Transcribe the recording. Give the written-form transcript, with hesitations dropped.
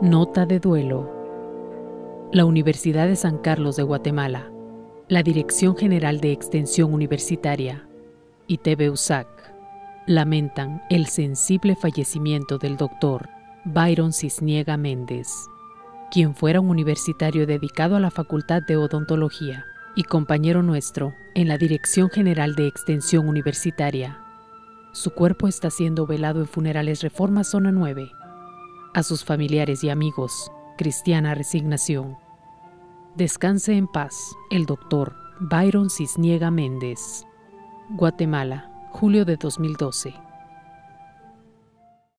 Nota de duelo. La Universidad de San Carlos de Guatemala, la Dirección General de Extensión Universitaria y TV USAC lamentan el sensible fallecimiento del Dr. Byron Cisniega Méndez, quien fuera un universitario dedicado a la Facultad de Odontología y compañero nuestro en la Dirección General de Extensión Universitaria. Su cuerpo está siendo velado en Funerales Reforma Zona 9. A sus familiares y amigos, cristiana resignación. Descanse en paz el Dr. Byron Cisniega Méndez. Guatemala, julio de 2012.